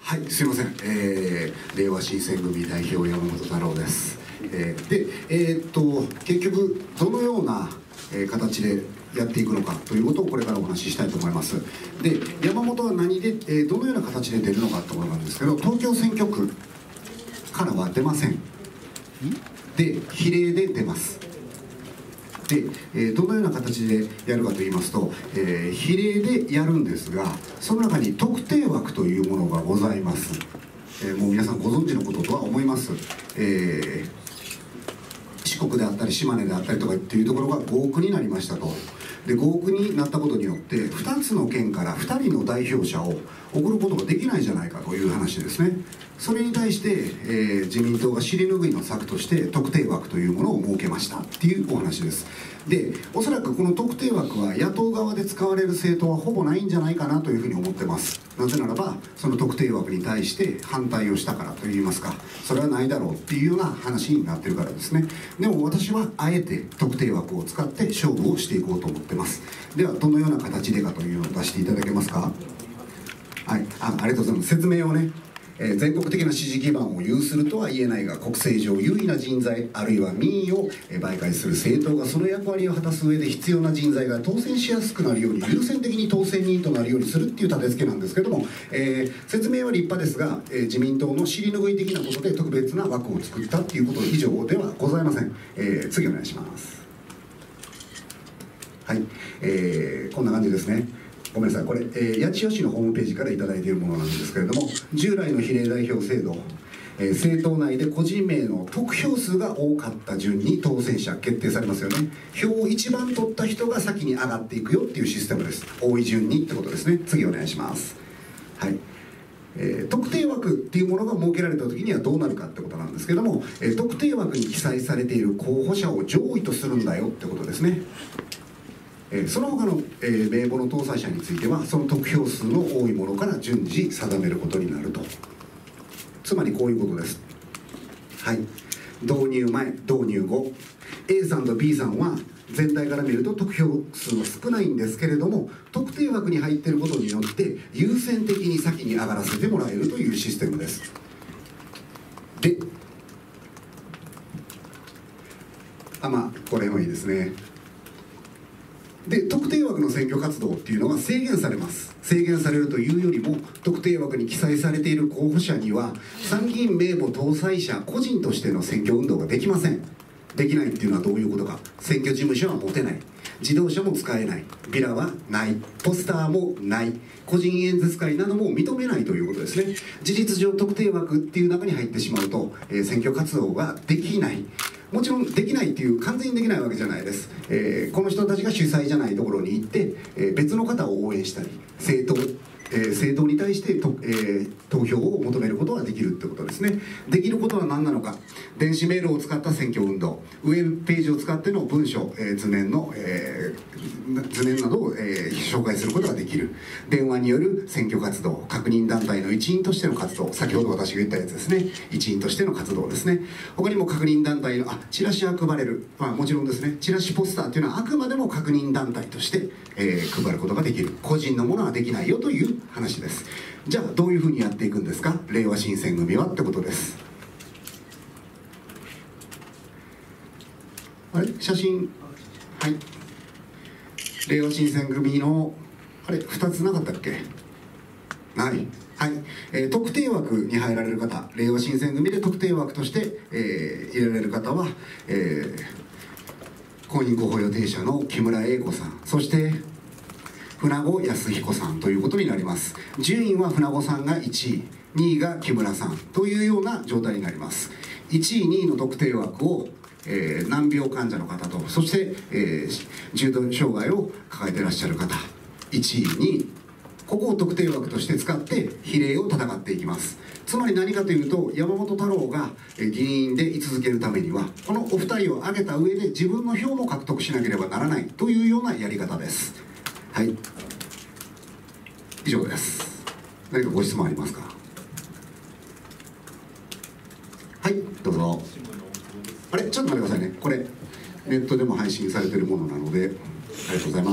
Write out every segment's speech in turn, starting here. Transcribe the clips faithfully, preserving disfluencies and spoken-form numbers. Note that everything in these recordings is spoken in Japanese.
はい、すいません、えー、令和新選組代表山本太郎です。えー、で、えー、っと結局どのような、えー、形でやっていくのかということをこれからお話ししたいと思います。で、山本は何で、えー、どのような形で出るのかということなんですけど、東京選挙区からは出ません。で、比例で出ます。で、えー、どのような形でやるかといいますと、えー、比例でやるんですが、その中に特定枠というものがございます。えー、もう皆さんご存知のこととは思います。えー、四国であったり島根であったりとかっていうところが合区になりましたと。で、合区になったことによってふたつの県からふたりの代表者を送ることができないじゃないかという話ですね。それに対して、えー、自民党が尻拭いの策として特定枠というものを設けましたっていうお話です。で、おそらくこの特定枠は野党側で使われる政党はほぼないんじゃないかなというふうに思ってます。なぜならばその特定枠に対して反対をしたからといいますか、それはないだろうっていうような話になってるからですね。でも私はあえて特定枠を使って勝負をしていこうと思ってます。ではどのような形でかというのを出していただけますか。はい、あ, ありがとうございます。説明をね、えー、全国的な支持基盤を有するとは言えないが、国政上優位な人材あるいは民意を媒介する政党がその役割を果たす上で必要な人材が当選しやすくなるように、優先的に当選人となるようにするっていう立て付けなんですけども、えー、説明は立派ですが、えー、自民党の尻拭い的なことで特別な枠を作ったっていうこと以上ではございません。えー、次お願いします。はい、えー、こんな感じですね。ごめんなさい、これ、えー、八千代市のホームページから頂いているものなんですけれども、従来の比例代表制度、えー、政党内で個人名の得票数が多かった順に当選者決定されますよね。票を一番取った人が先に上がっていくよっていうシステムです。多い順にってことですね。次お願いします。はい、えー、特定枠っていうものが設けられた時にはどうなるかってことなんですけども、えー、特定枠に記載されている候補者を上位とするんだよってことですね。えー、その他の、えー、名簿の搭載者についてはその得票数の多いものから順次定めることになると。つまりこういうことです。はい、導入前導入後 A さんと B さんは全体から見ると得票数は少ないんですけれども、特定枠に入っていることによって優先的に先に上がらせてもらえるというシステムです。で、あまあこれもいいですね。で、特定枠の選挙活動っていうのは制限されます。制限されるというよりも、特定枠に記載されている候補者には参議院名簿搭載者個人としての選挙運動ができません。できないっていうのはどういうことか。選挙事務所は持てない、自動車も使えない、ビラはない、ポスターもない、個人演説会なども認めないということですね。事実上特定枠っていう中に入ってしまうと、えー、選挙活動ができない。もちろんできないっていう完全にできないわけじゃないです。えー、この人たちが主催じゃないところに行って、えー、別の方を応援したり、政党、えー、政党に対してと、えー、投票を求めることができるってことですね。できることは何なのか。電子メールを使った選挙運動、ウェブページを使っての文書、えー、図面の、えー、図面などを、えー、紹介することができる。電話による選挙活動、確認団体の一員としての活動、先ほど私が言ったやつですね。一員としての活動ですね。他にも確認団体のあチラシは配れる、まあ、もちろんですね。チラシポスターっていうのはあくまでも確認団体として、えー、配ることができる。個人のものはできないよという話です。じゃあどういうふうにやっていくんですか、令和新選組はってことです。あれ写真、はい、令和新選組のあれふたつなかったっけ。ない。はい、えー、特定枠に入られる方、令和新選組で特定枠として、えー、入れられる方は、えー、公認候補予定者の木村英子さん、そして船子康彦さんということになります。順位は船子さんがいちい、にいが木村さんというような状態になります。いちいにいの特定枠を、えー、難病患者の方と、そして、えー、重度障害を抱えていらっしゃる方、いちいにい、ここを特定枠として使って比例を戦っていきます。つまり何かというと、山本太郎が議員で居続けるためにはこのお二人を挙げた上で自分の票も獲得しなければならないというようなやり方です。はい、以上です。何かご質問ありますか。はい、どうぞ。あれ、ちょっと待ってくださいね。これネットでも配信されているものなので、ありがとうございます。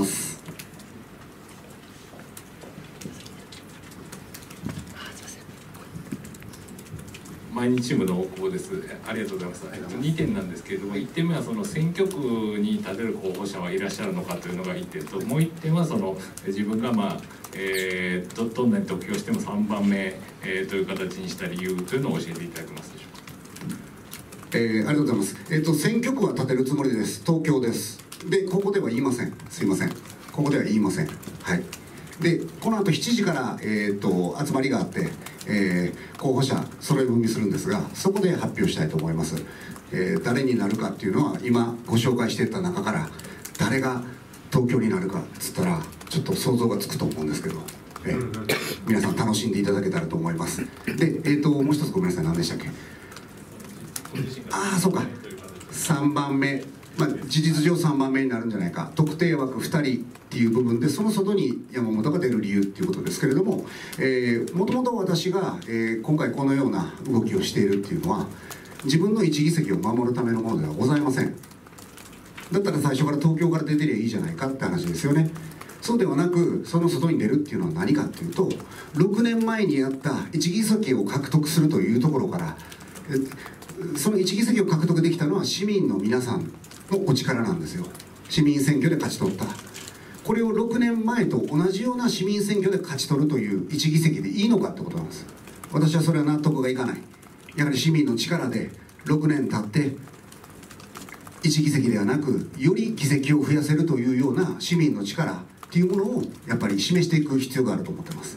毎日チームの大久保です。ありがとうございます。にてんなんですけれども、いってんめはその選挙区に立てる候補者はいらっしゃるのかというのがいってんと、もういってんはその自分がまあ、えー、ど, どんなに得票してもさんばんめ、えー、という形にした理由というのを教えていただけますでしょうか。 えー、ありがとうございます。えっ、ー、と選挙区は立てるつもりです。東京です。でここでは言いません。すいません。ここでは言いません。はい。でこの後しちじから、えー、と集まりがあって、えー、候補者揃え踏みするんですが、そこで発表したいと思います。えー、誰になるかっていうのは今ご紹介していった中から誰が東京になるかっつったらちょっと想像がつくと思うんですけど、えー、皆さん楽しんでいただけたらと思います。で、えー、ともう一つごめんなさい、何でしたっけ。ああそうか、さんばんめ、まあ、事実上さんばんめになるんじゃないか、特定枠ふたりっていう部分でその外に山本が出る理由っていうことですけれども、えー、もともと私が、えー、今回このような動きをしているっていうのは自分の一議席を守るためのものではございません。だったら最初から東京から出てりゃいいじゃないかって話ですよね。そうではなく、その外に出るっていうのは何かっていうと、ろくねんまえにやった一議席を獲得するというところから、その一議席を獲得できたのは市民の皆さんのお力なんですよ。市民選挙で勝ち取った。これをろくねんまえと同じような市民選挙で勝ち取るという一議席でいいのかってことなんです。私はそれは納得がいかない。やはり市民の力でろくねん経って一議席ではなく、より議席を増やせるというような市民の力っていうものをやっぱり示していく必要があると思ってます。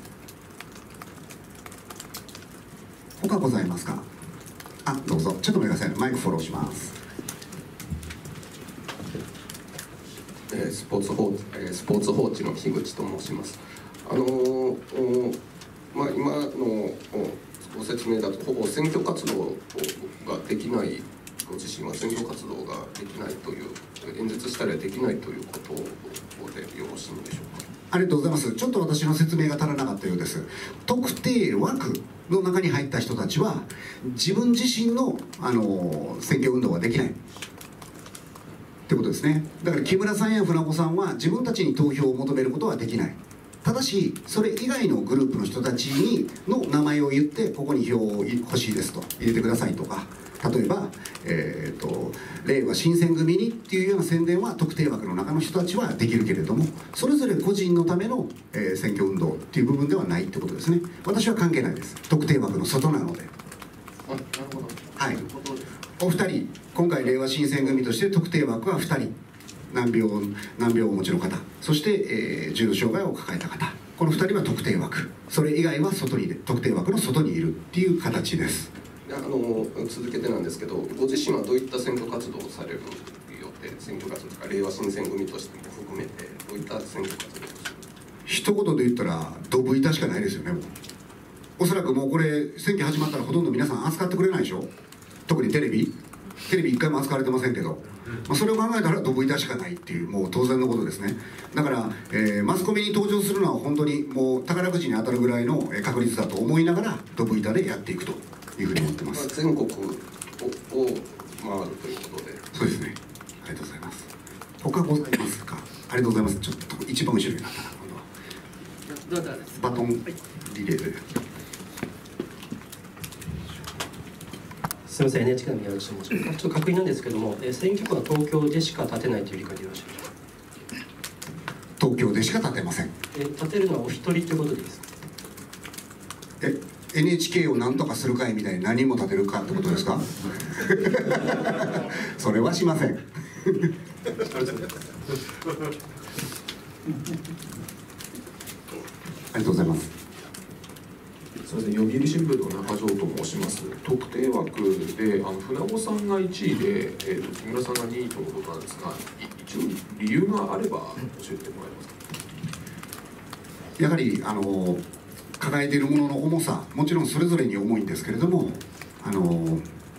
他ございますか。あ、どうぞ。ちょっと待ってください。マイクフォローします。 えー、スポーツ報えー、スポーツ報知の樋口と申します。あのーまあ、今のご説明だとほぼ選挙活動ができない、ご自身は選挙活動ができないという、演説したりはできないということでよろしいんでしょうか。 ありがとうございます。ちょっと私の説明が足らなかったようです。特定枠の中に入った人たちは自分自身の、あの選挙運動はできないってことですね。だから木村さんや船子さんは自分たちに投票を求めることはできない。ただしそれ以外のグループの人たちにの名前を言って、ここに票を欲しいですと入れてくださいとか、例えば、えー、と令和新選組にっていうような宣伝は特定枠の中の人たちはできるけれども、それぞれ個人のための、えー、選挙運動っていう部分ではないってことですね。私は関係ないです。特定枠の外なので。 あ、なるほど。 はい。お二人、今回令和新選組として特定枠はふたり、難病難病をお持ちの方、そして、えー、重度障害を抱えた方、このふたりは特定枠、それ以外は外に特定枠の外にいるっていう形です。 あの続けてなんですけど、ご自身はどういった選挙活動をされる予定、選挙活動とか令和新選組としても含めてどういった選挙活動をする？一言で言ったらドブ板しかないですよね。もうおそらくもうこれ選挙始まったらほとんど皆さん扱ってくれないでしょ。特にテレビテレビ一回も扱われてませんけど、まあ、それを考えたらドブ板しかないっていう、もう当然のことですね。だから、えー、マスコミに登場するのは本当にもう宝くじに当たるぐらいの確率だと思いながらドブ板でやっていくというふうに思ってます。 全国をを回るということで。 そうですね。ありがとうございます。他ございますか。ありがとうございます。ちょっと一番後ろになったな、今度は。バトンリレーで。 すみません、エヌエイチケー の宮内と申します。ちょっと確認なんですけども、選挙区は東京でしか立てないという理解でよろしいですか。 東京でしか立てません。 え立てるのはお一人ということでいいですか。 え エヌエイチケー を何とかするかいみたいに何人も立てるかってことですかそれはしませんありがとうございます。 すみません、読売新聞の中条と申します。特定枠であの船子さんがいちいで、えー、と木村さんがにいとのことなんですが、一応理由があれば教えてもらえますか。 やはりあの抱えているものの重さ、もちろんそれぞれに重いんですけれども、あの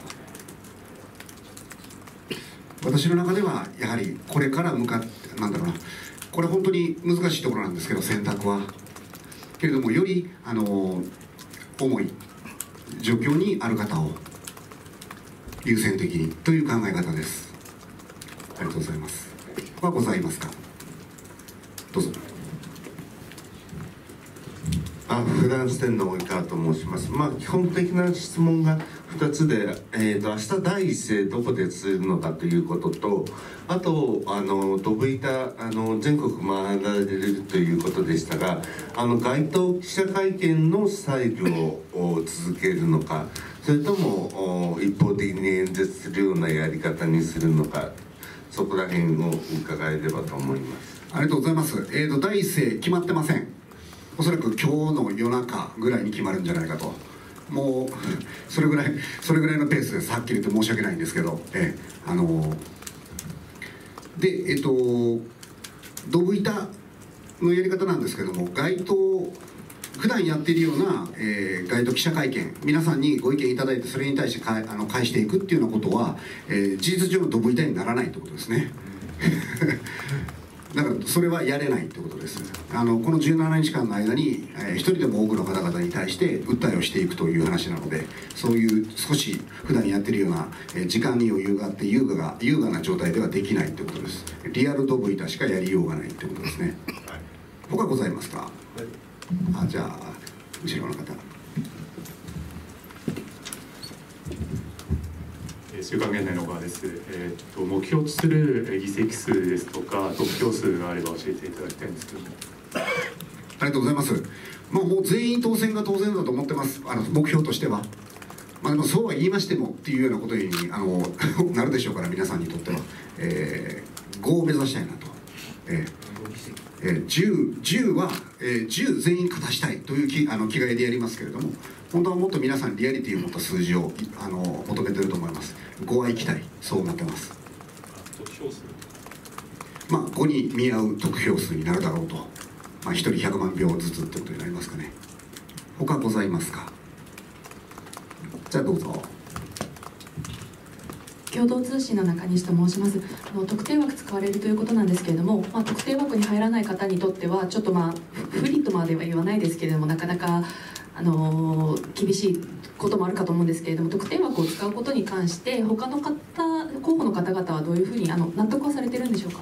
私の中ではやはりこれから向かってなんだろうな、これ本当に難しいところなんですけど、選択はけれどもよりあの重い状況にある方を優先的にという考え方です。ありがとうございます。はございますか。どうぞ。ああ、フランス店の及川と申します。まあ、基本的な質問がふたつで、えーと、明日第一声どこでするのかということと、あとあのドブ板あの全国回られるということでしたが、あの街頭記者会見のスタイルを続けるのか、それとも一方的に演説するようなやり方にするのか、そこら辺を伺えればと思います。 ありがとうございます。えーと第一声決まってません。おそらく今日の夜中ぐらいに決まるんじゃないかと。もうそれぐらいそれぐらいのペースです。はっきり言って申し訳ないんですけど、えー、あのでえっ、ー、とドブ板のやり方なんですけども、街頭普段やっているような、えー、街頭記者会見、皆さんにご意見いただいてそれに対してかあの返していくっていうようなことは、えー、事実上のドブ板にならないということですね。だからそれはやれないということです。あのこのじゅうななにちかんの間に、えー、一人でも多くの方々に対して訴えをしていくという話なので、そういう少し普段やってるような、えー、時間に余裕があって優雅が優雅な状態ではできないということです。リアルドブ板しかやりようがないということですね。他ございますか？はい、あ、じゃあ後ろの方。 週刊現代の側です。えー、と目標とする議席数ですとか得票数があれば教えていただきたいんですけども。 ありがとうございます。まあ、もう全員当選が当然だと思ってます。あの目標としては。まあ、でもそうは言いましてもっていうようなことにあのなるでしょうから、皆さんにとっては、えー、ごを目指したいなと。えーえー、じゅう, じゅうは、えー、じゅう全員勝たしたいという気あの気概でやりますけれども、本当はもっと皆さんリアリティを持った数字をあの求めてると思います。ごはいきたい、そう思ってます。 得票数、 まあごに見合う得票数になるだろうと、まあ、ひとりひゃくまんひょうずつってことになりますかね。他ございますか？じゃあどうぞ。 共同通信の中西と申します。あの特定枠使われるということなんですけれども、まあ、特定枠に入らない方にとってはちょっとまあ不利とまでは言わないですけれども、なかなかあの厳しいこともあるかと思うんですけれども、特定枠を使うことに関して他の方候補の方々はどういうふうにあの納得はされてるんでしょうか？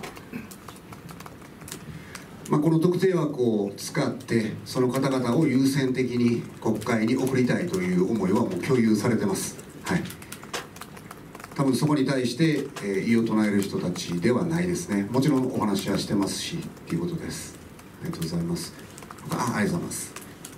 まあ、この特定枠を使ってその方々を優先的に国会に送りたいという思いはもう共有されてます。はい、多分そこに対して、えー、異を唱える人たちではないですね。もちろんお話はしてますしということです。ありがとうございます。あ、ありがとうございます。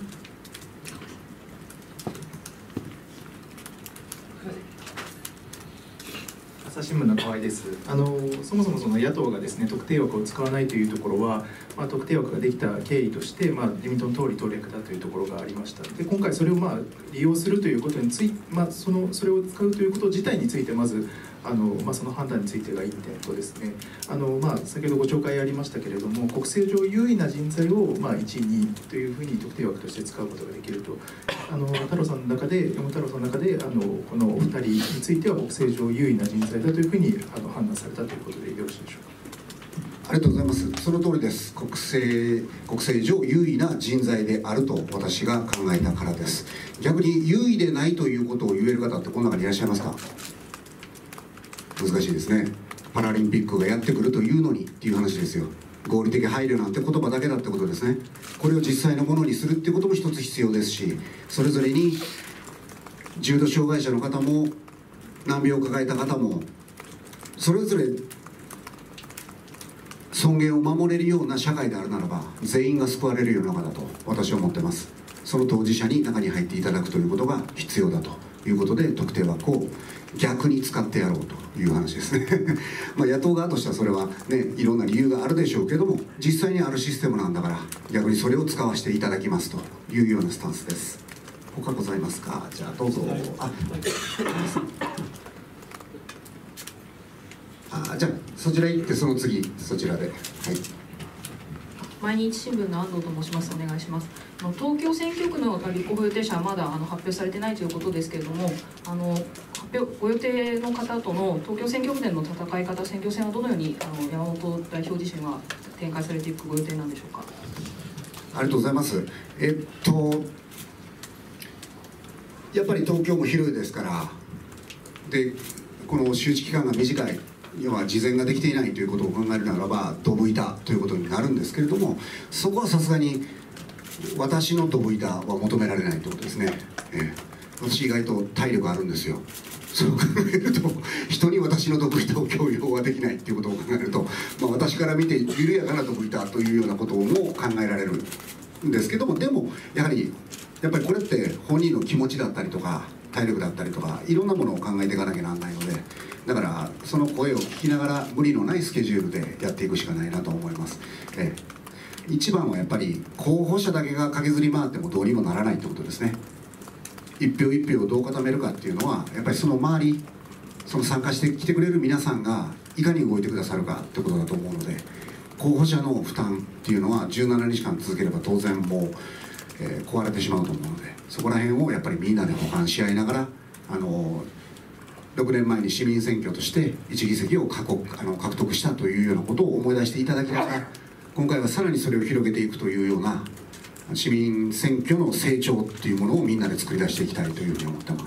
朝日新聞の河合です。あのそもそもその野党がですね特定枠を使わないというところは、まあ、特定枠ができた経緯として、まあ、自民党の党利党略だというところがありました。で今回それをまあ利用するということについて、まあ、そのそれを使うということ自体についてまずあの、まあ、その判断についてがいってんとですね、あの、まあ、先ほどご紹介ありましたけれども、国政上優位な人材を、まあ、いちいにいというふうに特定枠として使うことができると、あの太郎さんの中で山太郎さんの中であのこのお二人については国政上優位な人材だというふうにあの判断されたということでよろしいでしょうか？ ありがとうございます。その通りです。国政国政上優位な人材であると私が考えたからです。逆に優位でないということを言える方ってこの中にいらっしゃいますか？難しいですね。パラリンピックがやってくるというのにっていう話ですよ。合理的配慮なんて言葉だけだってことですね。これを実際のものにするっていうことも一つ必要ですし、それぞれに重度障害者の方も難病を抱えた方もそれぞれ尊厳を守れるような社会であるならば全員が救われる世の中だと私は思ってます。その当事者に中に入っていただくということが必要だということで特定枠を逆に使ってやろうという話ですね。まあ野党側としてはそれはねいろんな理由があるでしょうけども、実際にあるシステムなんだから逆にそれを使わせていただきますというようなスタンスです。他ございますか？じゃあどうぞ。ああ、じゃあそちら行ってその次そちらで。はい。 毎日新聞の安藤と申します。お願いします。あの東京選挙区の立候補予定者はまだあの発表されてないということですけれども、あの発表ご予定の方との東京選挙区での戦い方、選挙戦はどのようにあの山本代表自身は展開されていくご予定なんでしょうか？ ありがとうございます。えっとやっぱり東京も広いですから、でこの周知期間が短い。要は事前ができていないということを考えるならばドブ板ということになるんですけれども、そこはさすがに私のドブ板は求められないということですね、えー、私意外と体力あるんですよ。そう考えると人に私のドブ板を強要はできないっていうことを考えると、まあ、私から見て緩やかなドブ板というようなことも考えられるんですけども、でもやはりやっぱりこれって本人の気持ちだったりとか体力だったりとかいろんなものを考えていかなきゃならないので、だからその声を聞きながら無理のないスケジュールでやっていくしかないなと思います。えー、一番はやっぱり候補者だけが駆けずり回ってもどうにもならないってことですね。一票一票をどう固めるかっていうのはやっぱりその周り、その参加してきてくれる皆さんがいかに動いてくださるかってことだと思うので、候補者の負担っていうのはじゅうななにちかん続ければ当然もう、えー、壊れてしまうと思うので、そこら辺をやっぱりみんなで補完し合いながら、あのろくねんまえに市民選挙としていち議席を獲得、あの獲得したというようなことを思い出していただきながら、今回はさらにそれを広げていくというような市民選挙の成長っていうものをみんなで作り出していきたいというふうに思ってます。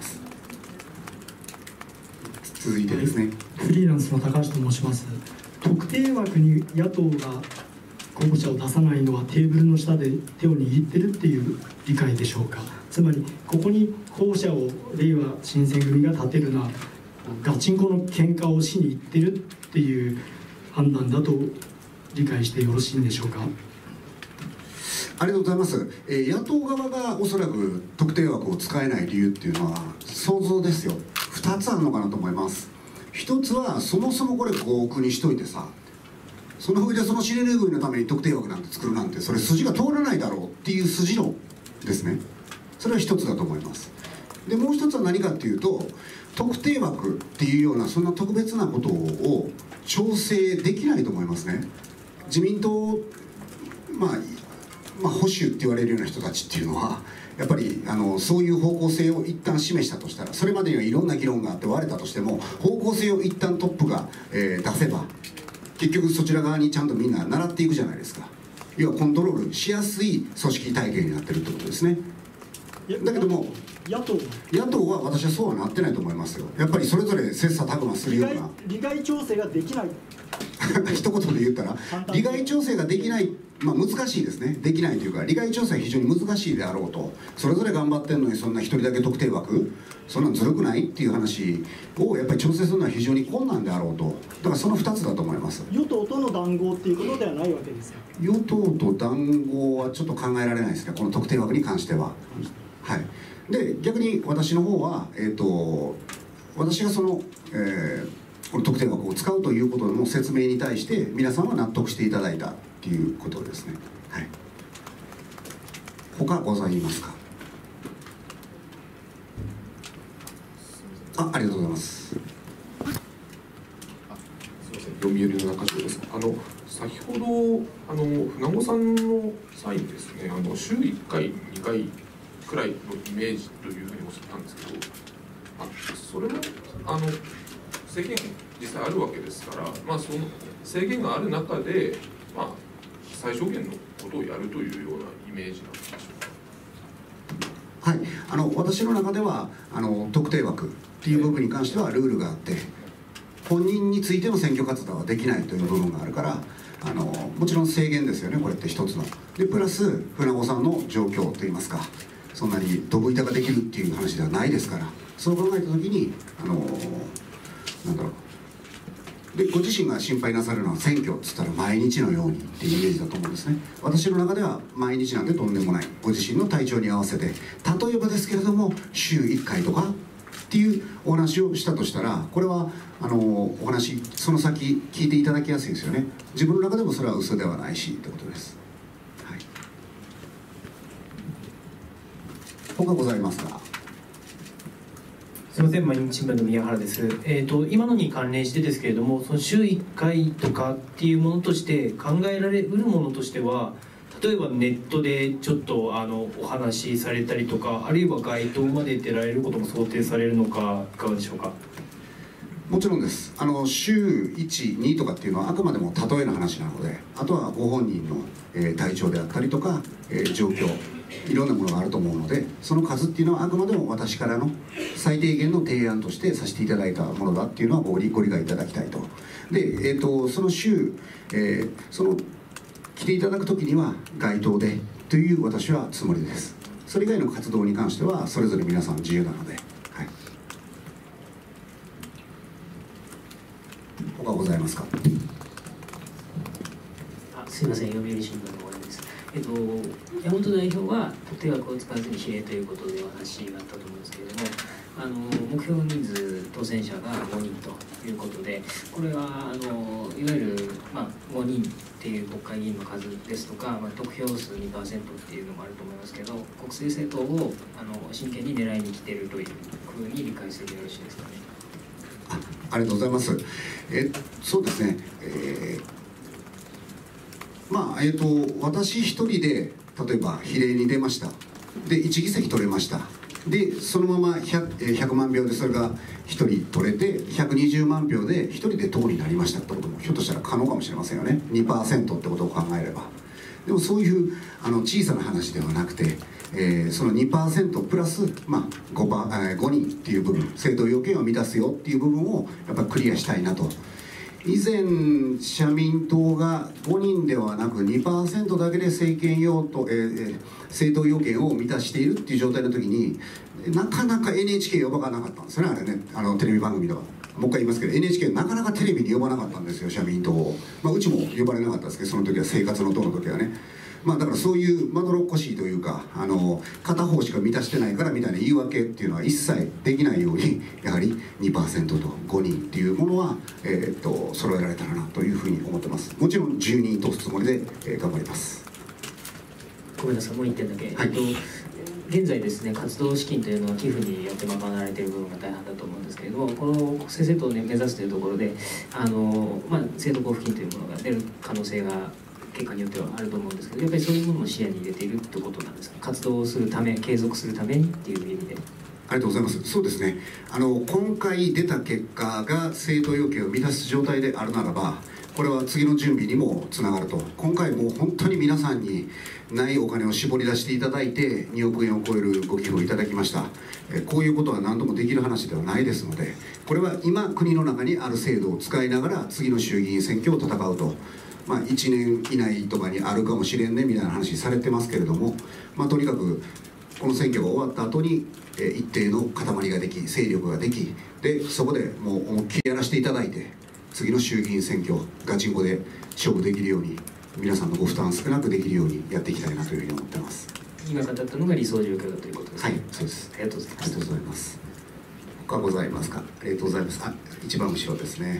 続いてですね、 フリーランスの高橋と申します。特定枠に野党が候補者を出さないのはテーブルの下で手を握ってるっていう理解でしょうか。つまりここに候補者をれいわ新選組が立てるのはガチンコの喧嘩をしに行ってるっていう判断だと理解してよろしいんでしょうか。 ありがとうございます。えー、野党側がおそらく特定枠を使えない理由っていうのは想像ですよ。ふたつあるのかなと思います。ひとつはそもそもこれごおくにしといてさ、その上でその尻拭いのために特定枠なんて作るなんてそれ筋が通らないだろうっていう筋論ですね。それはひとつだと思います。でもうひとつは何かっていうと、特定枠っていうようなそんな特別なことを調整できないと思いますね。自民党、まあまあ、保守って言われるような人たちっていうのはやっぱりあのそういう方向性を一旦示したとしたら、それまでにはいろんな議論があって割れたとしても方向性を一旦トップが、えー、出せば結局そちら側にちゃんとみんな習っていくじゃないですか。要はコントロールしやすい組織体系になってるってことですね。だけども野党野党は私はそうはなってないと思いますよ。やっぱりそれぞれ切磋琢磨するような利害調整ができない一言で言ったら利害調整ができない、まあ、難しいですね。できないというか利害調整は非常に難しいであろうと。それぞれ頑張ってるのにそんな一人だけ特定枠そんなんずるくないっていう話をやっぱり調整するのは非常に困難であろうと。だからそのふたつだと思います。 与党との談合っていうことではないわけですか。 与党と談合はちょっと考えられないですね、この特定枠に関しては。はい、で逆に私の方は、えー、と私がその、えー、この特定枠を使うということの説明に対して皆さんは納得していただいたっていうことですね。はい、他ございますか。あ、ありがとうございます。 すみません、読売の中条です。あの先ほどあの船子さんの際にですね、あの週いっかいにかいくらいのイメージというふうにおっしゃったんですけど、あそれもあの制限実際あるわけですから、まあ、その制限がある中で、まあ、最小限のことをやるというようなイメージなんでしょうか。 はい、あの私の中ではあの特定枠っていう部分に関してはルールがあって、本人についての選挙活動はできないという部分があるから、あのもちろん制限ですよね、これって一つの。でプラス船子さんの状況といいますか、そんなにドブ板ができるっていう話ではないですから、そう考えた時にあのなんだろう、でご自身が心配なされるのは選挙っつったら毎日のようにっていうイメージだと思うんですね。私の中では毎日なんてとんでもない、ご自身の体調に合わせて、例えばですけれども週いっかいとかっていうお話をしたとしたら、これはあのお話その先聞いていただきやすいですよね。自分の中でもそれは嘘ではないしってことです。はい、他ございますか。 すみません、毎日新聞の宮原です。えーと、今のに関連してですけれども、その週いっかいとかっていうものとして考えられうるものとしては、例えばネットでちょっとあのお話しされたりとか、あるいは街頭まで出られることも想定されるのか、いかがでしょうか。 もちろんです。あの週いち、にとかっていうのはあくまでも例えの話なので、あとはご本人の、えー、体調であったりとか、えー、状況、いろんなものがあると思うので、その数っていうのはあくまでも私からの最低限の提案としてさせていただいたものだっていうのはご理、ご理解いただきたいと。で、えー、とその週、えー、その来ていただく時には街頭でとという私はつもりです。それ以外の活動に関してはそれぞれ皆さん自由なので、はい、他ございますか。 あ、すいません、読売新聞の終わりです。えっと、山本代表は特定枠を使わずに比例ということでお話があったと思うんですけれども、あの目標人数当選者がごにんということで、これはあのいわゆる、まあ、ごにんっていう国会議員の数ですとか、まあ、得票数 にパーセント っていうのもあると思いますけど、国政政党をあの真剣に狙いに来ているというふうに理解するとよろしいですかね。 あ, ありがとうございます。えそうですね、えー、まあえっ、ー、と私一人で例えば比例に出ました。でいち議席取れました。でそのまま 100, ひゃくまんひょうでそれがひとり取れてひゃくにじゅうまんひょうでひとりで党になりましたってこともひょっとしたら可能かもしれませんよね。 にパーセント ってことを考えれば。でもそういうあの小さな話ではなくて、えー、その にパーセント プラス、まあ、ご, パー、えー、ごにんっていう部分、政党要件を満たすよっていう部分をやっぱりクリアしたいなと。以前社民党がごにんではなく にパーセント だけで政権用と、えー、政党要件を満たしているっていう状態の時になかなか エヌエイチケー 呼ばなかったんですよね、あれね、あのテレビ番組とか。もう一回言いますけど エヌエイチケー なかなかテレビに呼ばなかったんですよ、社民党を。まあ、うちも呼ばれなかったですけど、その時は生活の党の時はね。まあ、だからそういうまどろっこしいというか、あの片方しか満たしてないからみたいな言い訳っていうのは一切できないように、やはり にパーセント とごにんっていうものは、えー、っと揃えられたらなというふうに思ってます。もちろんじゅうにん通すつもりで、えー、頑張ります。 ごめんなさい、もういってんだけ、 はい、 えっと現在ですね、活動資金というのは寄付によって賄われている部分が大半だと思うんですけれども、この国政政党を、ね、目指すというところで、あの、まあ、政党交付金というものが出る可能性が結果によってはあると思うんですけど、やっぱりそういうものも視野に入れているということなんですか。活動をするため、継続するためにっていう意味で。 ありがとうございます。そうですね、あの今回出た結果が政党要件を満たす状態であるならば、これは次の準備にもつながると。今回もう本当に皆さんにないお金を絞り出していただいてにおくえんを超えるご寄付をいただきました。えこういうことは何度もできる話ではないですので、これは今国の中にある制度を使いながら次の衆議院選挙を戦うと。まあ、いちねん以内とかにあるかもしれんねみたいな話されてますけれども、まあ、とにかくこの選挙が終わった後に、えー、一定の塊ができ、勢力ができ、でそこでもう思いっきりやらせていただいて、次の衆議院選挙ガチンコで勝負できるように、皆さんのご負担少なくできるようにやっていきたいなというふうに思ってます。 今語ったのが理想状況だということですね。 はい、そうです。 ありがとうございます。 ありがとうございます。他ございますか。ありがとうございます。あ、一番後ろですね。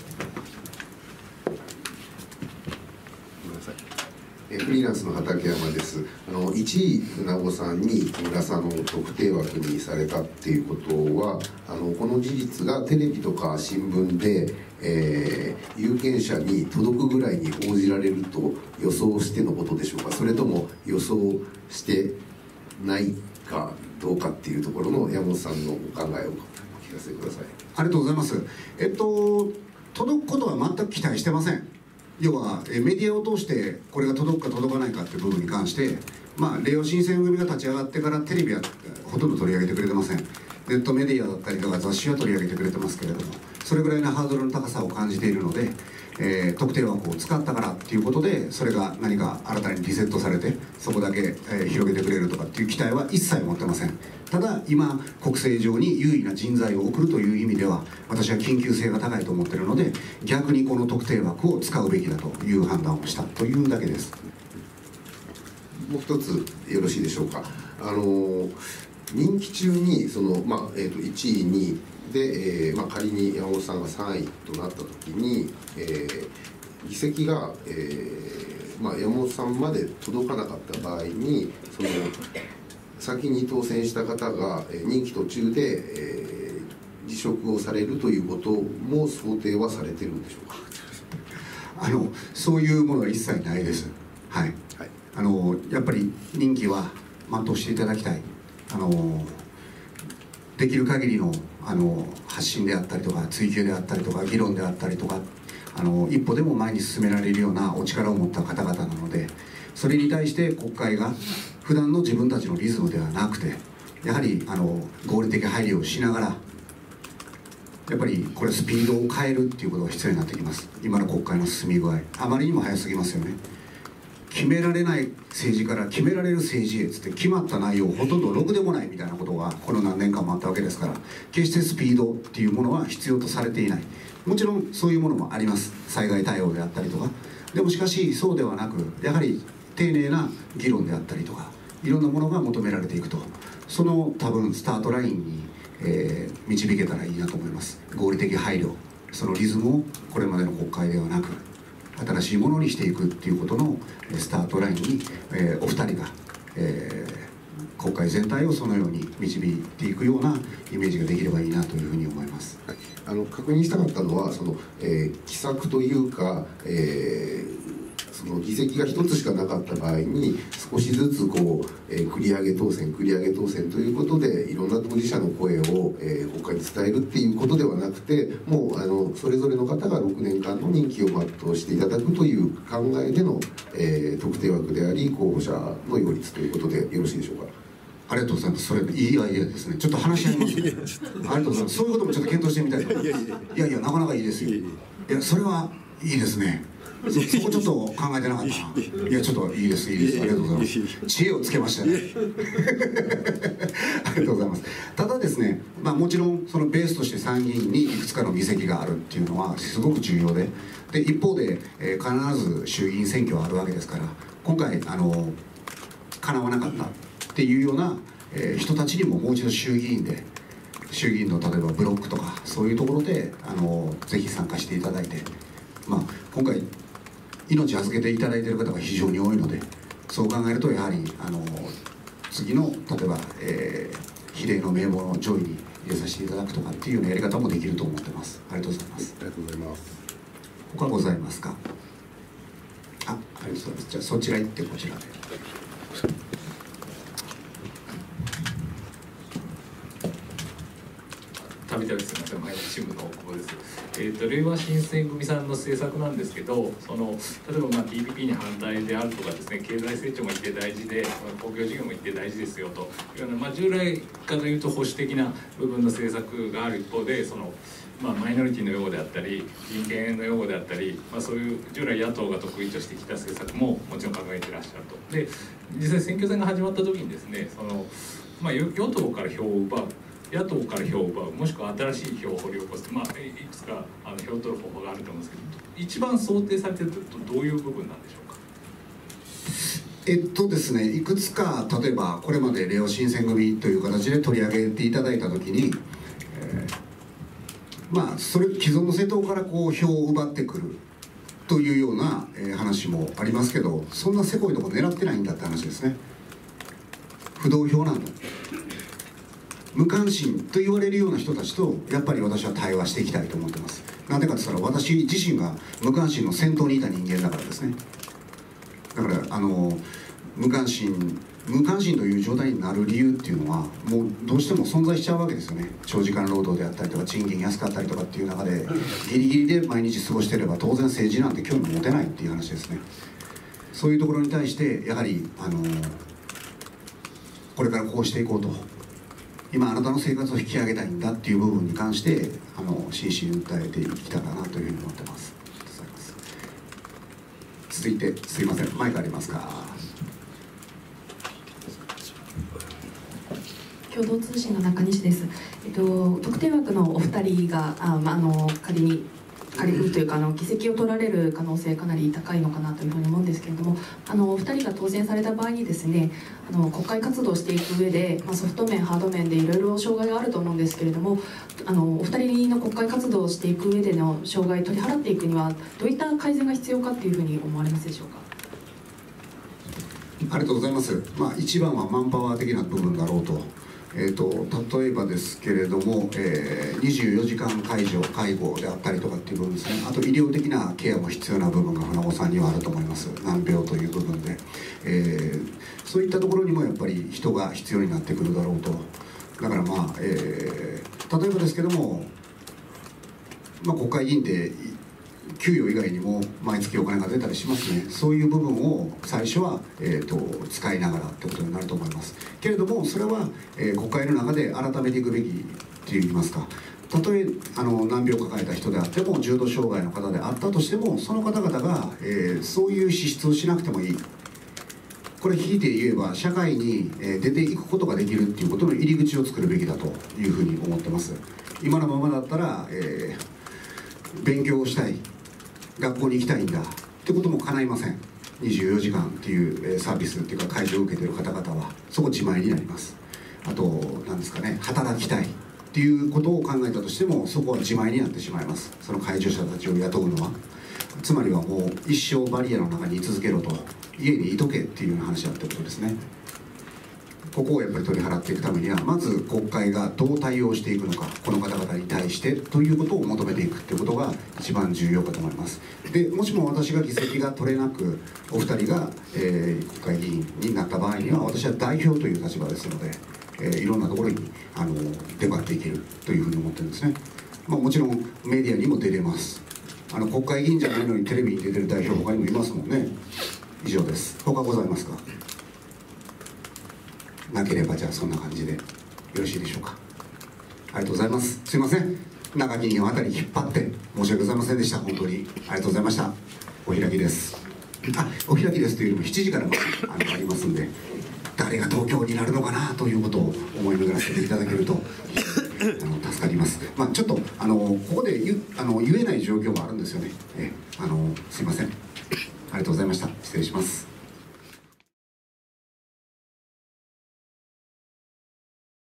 フリーランスの畠山です。あのいちい船子さんに木村さんの特定枠にされたっていうことは、あのこの事実がテレビとか新聞で、えー、有権者に届くぐらいに報じられると予想してのことでしょうか、それとも予想してないかどうかっていうところの山本さんのお考えをお聞かせください。 ありがとうございます。えっと届くことは全く期待してません。要はメディアを通してこれが届くか届かないかっていう部分に関して、まあ、れいわ新選組が立ち上がってからテレビはほとんど取り上げてくれてません。ネットメディアだったりとか雑誌は取り上げてくれてますけれども、それぐらいのハードルの高さを感じているので、えー、特定枠を使ったからっていうことでそれが何か新たにリセットされてそこだけ、えー、広げてくれるとかっていう期待は一切持ってません。ただ今国政上に有意な人材を送るという意味では私は緊急性が高いと思っているので、逆にこの特定枠を使うべきだという判断をしたというだけです。 もう一つよろしいでしょうか。あの任期中にその、まあえー、といちいにで、えーまあ、仮に山本さんがさんいとなった時に、えー、議席が、えーまあ、山本さんまで届かなかった場合にその先に当選した方が任期途中で、えー、辞職をされるということも想定はされてるんでしょうか。 あのそういうものは一切ないです。はい、はい、あのやっぱり任期は全うしていただきたい。あのできる限りのあの発信であったりとか追及であったりとか議論であったりとか、あの一歩でも前に進められるようなお力を持った方々なので、それに対して国会が普段の自分たちのリズムではなくて、やはりあの合理的配慮をしながら、やっぱりこれスピードを変えるっていうことが必要になってきます。今の国会の進み具合あまりにも早すぎますよね。 決められない政治から決められる政治へつって決まった内容ほとんどろくでもないみたいなことがこの何年間もあったわけですから、決してスピードっていうものは必要とされていない。もちろんそういうものもあります、災害対応であったりとか。でもしかしそうではなく、やはり丁寧な議論であったりとか、いろんなものが求められていくと、その多分スタートラインに、えー、導けたらいいなと思います。合理的配慮、そのリズムをこれまでの国会ではなく新しいものにしていくっていうことのスタートラインに、えー、お二人が、えー、国会全体をそのように導いていくようなイメージができればいいなというふうに思います。 はい、あの確認したかったのはその、えー、奇策というか、えーその議席が一つしかなかった場合に少しずつこう、えー、繰り上げ当選繰り上げ当選ということでいろんな当事者の声を、えー、国会に伝えるっていうことではなくて、もうあのそれぞれの方がろくねんかんの任期を全うしていただくという考えでの、えー、特定枠であり候補者の擁立ということでよろしいでしょうか。 ありがとうございます。それいいアイデアですね。ちょっと話し合います、ね。ありがとうございます。そういうこともちょっと検討してみたいと思います。いやいやなかなかいいですよ。いやそれはいいですね。そ, そこちょっと考えてなかったな。いやちょっといいですいいです。ありがとうございます。知恵をつけましたね。ありがとうございます。ただですね、まあもちろんそのベースとして参議院にいくつかの議席があるっていうのはすごく重要で、で一方で、えー、必ず衆議院選挙はあるわけですから、今回あの叶わなかったっていうような、えー、人たちにももう一度衆議院で衆議院の例えばブロックとかそういうところであのぜひ参加していただいて、まあ今回命預けていただいている方が非常に多いので、そう考えるとやはりあの次の例えば、えー、比例の名簿の上位に入れさせていただくとかっていうようなやり方もできると思ってます。ありがとうございます。 ありがとうございます。 他ございますか。あ、ありがとうございます。じゃあそちら行ってこちらで。 たびたびすみません、毎日新聞の大久保です。えーと、れいわ新選組さんの政策なんですけど、その例えばまあ ティーピーピー に反対であるとかですね、経済成長も一定大事で、公共事業も一定大事ですよというような、まあ、従来から言うと保守的な部分の政策がある一方で、そのまあ、マイノリティの擁護であったり人権の擁護であったり、まあ、そういう従来野党が得意としてきた政策ももちろん考えていらっしゃると。で実際選挙戦が始まった時にですね、その、まあ、与党から票を奪う、野党から票を奪う、もしくは新しい票を掘り起こす、まあ、いくつかあの票を取る方法があると思うんですけど、一番想定されているとどういう部分なんでしょうか。 えっとですね、いくつか例えばこれまでれいわ新選組という形で取り上げていただいた時に、えーまあそれ既存の政党からこう票を奪ってくるというような、えー、話もありますけど、そんなせこいとこ狙ってないんだって話ですね。不動票なんだ。無関心と言われるような人たちとやっぱり私は対話していきたいと思ってます。なんでかって言ったら私自身が無関心の先頭にいた人間だからですね。だからあの無関心無関心という状態になる理由っていうのはもうどうしても存在しちゃうわけですよね。長時間労働であったりとか賃金安かったりとかっていう中でギリギリで毎日過ごしてれば当然政治なんて興味持てないっていう話ですね。そういうところに対してやはりあのこれからこうしていこうと、今あなたの生活を引き上げたいんだっていう部分に関してあの真摯に訴えていきたいかなというふうに思ってます。続いてすいません、マイクありますか。 共同通信の中西です。えっと、特定枠のお二人があ、まあ、あの仮に仮にというかあの議席を取られる可能性かなり高いのかなというふうに思うんですけれども、あのお二人が当選された場合にですね、あの国会活動をしていく上で、まあ、ソフト面ハード面でいろいろ障害があると思うんですけれども、あのお二人の国会活動をしていく上での障害を取り払っていくにはどういった改善が必要かというふうに思われますでしょうか。 ありがとうございます。まあ、一番はマンパワー的な部分だろうと。えー、と例えばですけれども、えー、にじゅうよじかん介助介護であったりとかっていう部分ですね。あと医療的なケアも必要な部分が船子さんにはあると思います。難病という部分で、えー、そういったところにもやっぱり人が必要になってくるだろうと。だからまあ、えー、例えばですけども、まあ、国会議員って給与以外にも毎月お金が出たりしますね。そういう部分を最初は、えー、と使いながらってことになると思いますけれども、それは、えー、国会の中で改めていくべきっていいますか、たとえあの難病を抱えた人であっても重度障害の方であったとしても、その方々が、えー、そういう資質をしなくてもいい、 これ引いて言えば社会に出ていくことができるっていうことの入り口を作るべきだというふうに思ってます。今のままだったら、えー、勉強をしたい、学校に行きたいんだってことも叶いません。にじゅうよじかんっていうサービスっていうか介助を受けている方々はそこ自前になります。あと何ですかね、働きたいっていうことを考えたとしてもそこは自前になってしまいます。その介助者たちを雇うのは、つまりはもう一生バリアの中に居続けろと、家にいとけっていうような話だってことですね。ここをやっぱり取り払っていくためには、まず国会がどう対応していくのか、この方々に対してということを求めていくということが一番重要かと思います。でもしも私が議席が取れなくお二人が、えー、国会議員になった場合には、私は代表という立場ですので、えー、いろんなところにあの出張っていけるというふうに思ってるんですね。まあ、もちろんメディアにも出れます。あの国会議員じゃないのにテレビに出てる代表他にもいますもんね。以上です。他ございますか？なければじゃあそんな感じでよろしいでしょうか。ありがとうございます。すいません、長きのあたり引っ張って申し訳ございませんでした。本当にありがとうございました。お開きです。あ、お開きですというよりもしちじからも あ, のありますんで、誰が東京になるのかなということを思い巡らせていただけるとあの助かります。まあ、ちょっとあのここで 言, あの言えない状況もあるんですよね。えあのすいません。ありがとうございました。失礼します。